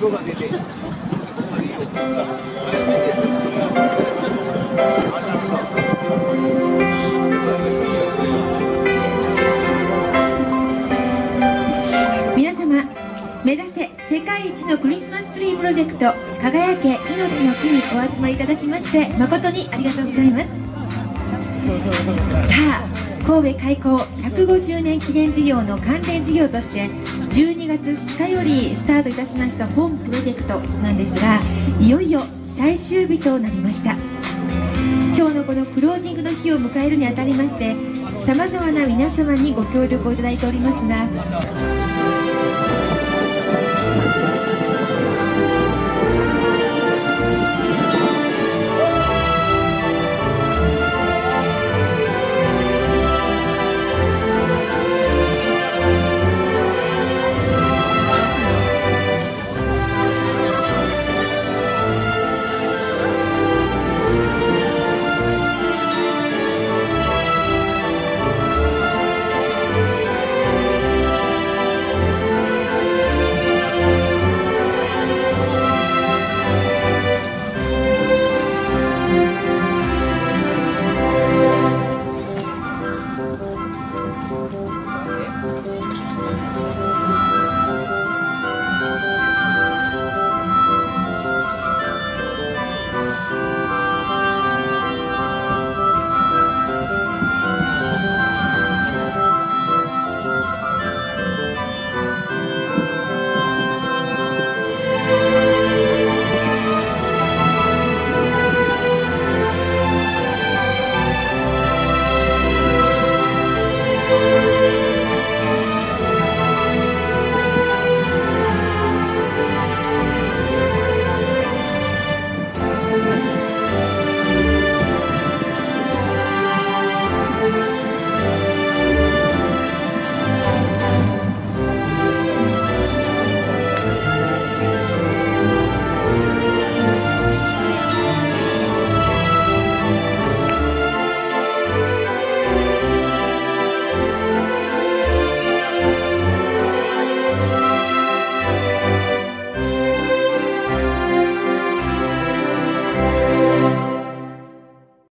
皆様、目指せ世界一のクリスマスツリープロジェクト輝け命の木にお集まりいただきまして誠にありがとうございます。さあ、神戸開港150年記念事業の関連事業として12月2日よりスタートいたしました本プロジェクトなんですが、いよいよ最終日となりました。今日のこのクロージングの日を迎えるにあたりまして、さまざまな皆様にご協力をいただいておりますが、